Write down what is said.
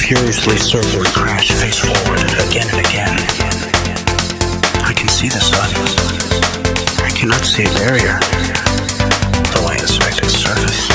furiously circle and crash face forward again and again. I can see the sun. I cannot see a barrier, though I inspect its surface.